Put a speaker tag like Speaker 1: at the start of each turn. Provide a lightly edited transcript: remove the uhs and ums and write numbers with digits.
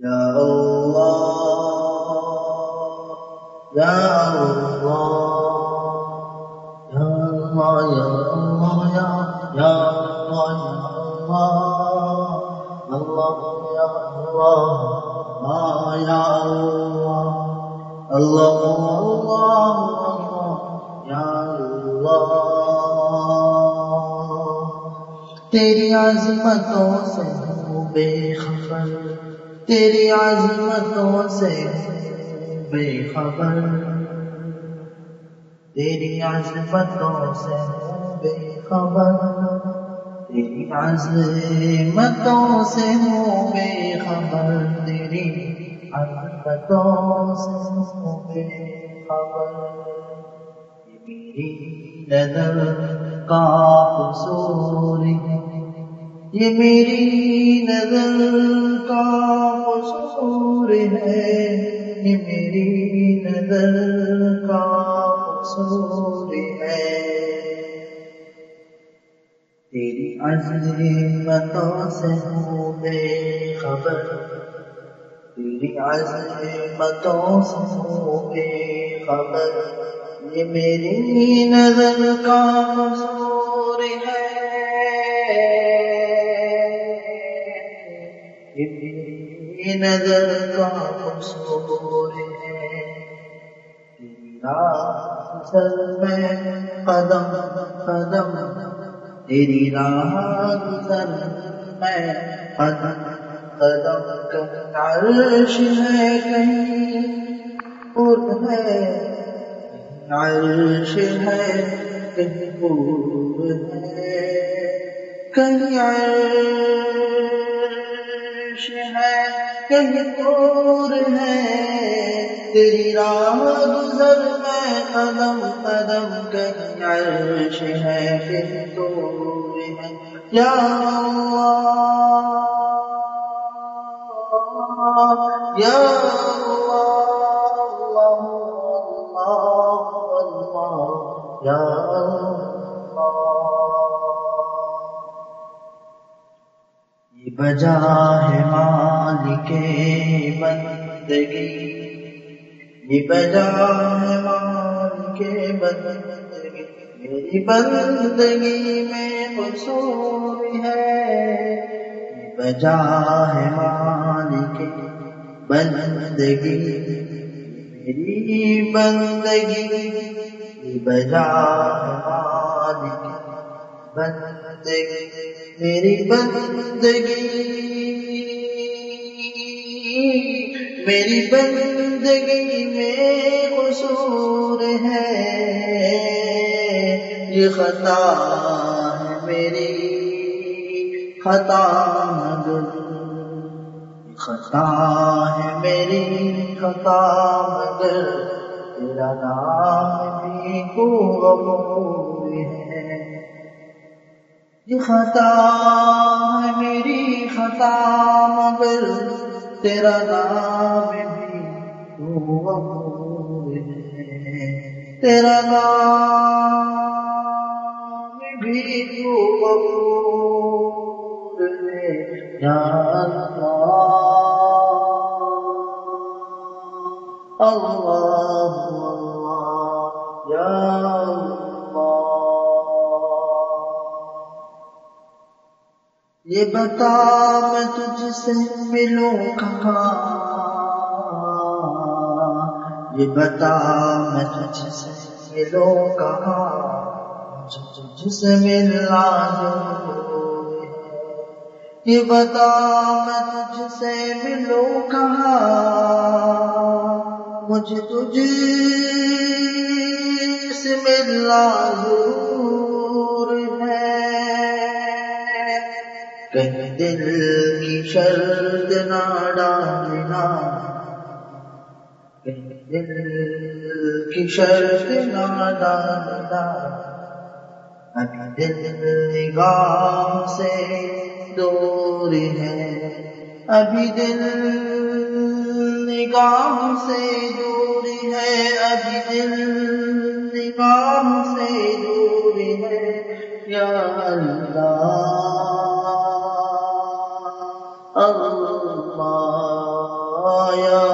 Speaker 1: یا اللہ یا اللہ یا اللہ یا اللہ اللہ یا اللہ یا اللہ اللہ یا اللہ تیری عظمتوں سے ہوں بے خبر تیری عظمتوں سے ہوں بے خبر تیری عظمتوں سے ہوں بے خبر تیری عظمتوں سے ہوں بے خبر تیری عظمتوں سے ہوں بے خبر میری نظر کا قصور ہے یہ میری نظر کا قصور ہے یہ میری نظر کا قصور ہے تیری عظمتوں سے ہوں بے خبر تیری عظمتوں سے ہوں بے خبر یہ میری نظر کا قصور ہے یہ میری نظر کا قصور ہے تیری راہ چل میں قدم قدم تیری راہ گزر میں قدم قدم کہیں عرش ہے کہیں پور ہے عرش ہے کہیں پور ہے کہیں عرش ہے کہیں پور ہے تیری راہ گزر میں قدم قدم کہیں عرش ہے کہیں پور ہے یا اللہ یا یا یہ بجا ہے مالک بندگی یہ بجا ہے مالک بندگی میری بندگی میں قصور ہے یہ بجا ہے مالک بندگی میری بندگی بجا مالک بندگی میری بندگی میں قصور ہے یہ خطا ہے میری خطا مگر خطا ہے میری خطا مگر تیرا نام بھی کو غفور ہے یہ خطا ہے میری خطا مگر تیرا نام بھی کو غفور ہے تیرا نام بھی کو غفور ہے یا اللہ اللہ یا اللہ یہ بتا میں تجھ سے ملوں کہاں یہ بتا میں تجھ سے ملوں کہاں تجھ سے ملنا ضروری ہے یہ بتا میں تجھ سے ملوں کہاں مجھے تجھ سے ملنا ضرور ہے کہیں دل کی شرط نہ ڈالنا کہیں دل کی شرط نہ ڈالنا ابھی دل نگاہ سے دور ہے ابھی دل نگاہ سے دور ہے ابھی دل نگاہ سے دور ہے یا اللہ اللہ یا